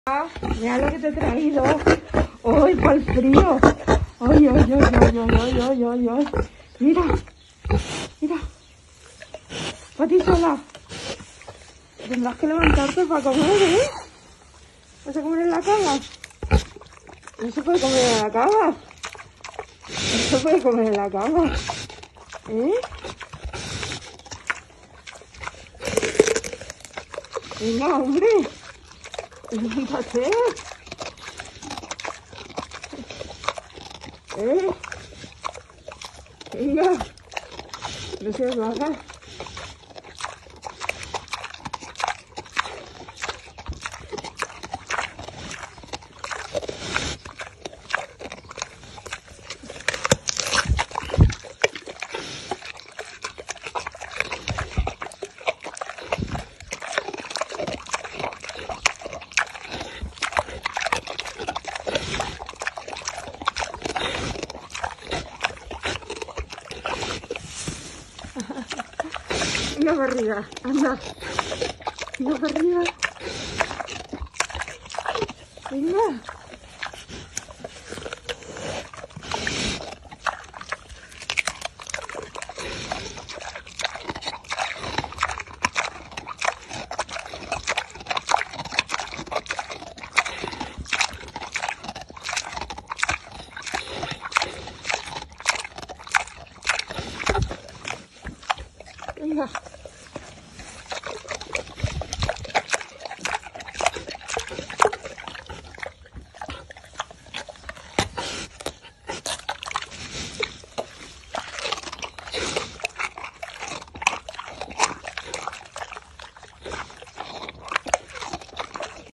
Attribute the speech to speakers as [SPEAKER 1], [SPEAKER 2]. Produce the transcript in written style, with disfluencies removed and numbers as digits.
[SPEAKER 1] Mira lo que te he traído. ¡Ay, para el frío! ¡Ay, ay, ay, ay, ay, ay, ay, ay! Mira, mira. Para ti sola. Tendrás que levantarte para comer, ¿eh? ¿Vas a comer en la cama? No se puede comer en la cama. No se puede comer en la cama. ¿Eh? Venga, hombre. Levántate. Venga. No seas vaga. Venga para arriba, anda. Venga para arriba. Venga.